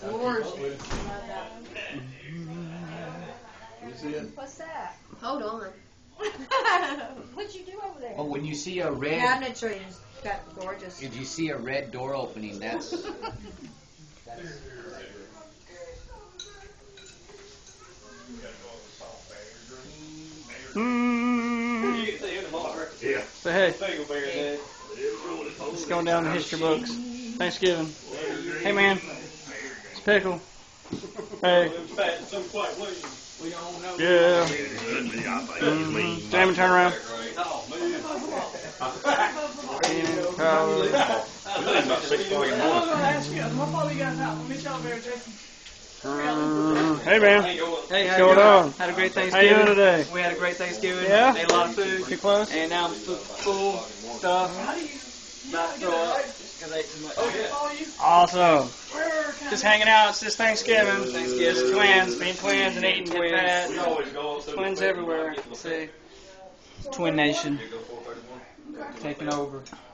What's that? Hold on. What'd you do over there? Oh, when you see a red, Cabinetry is got gorgeous. if you see a red door opening, that's Yeah. But hey, it's going down in the history books. Thanksgiving. Hey man, it's Pickle. Hey. Yeah. Jamie, turn around. Hey man. Hey, What's going on? Had a great Thanksgiving. How you doing today? We had a great Thanksgiving. Yeah? Ate a lot of food. Too close? And now I'm full stuff. About to throw up because I ate too much. Awesome. Just hanging out. It's just Thanksgiving. Just twins, being twins and eating fat. Twins everywhere. See. Twin Nation taking over.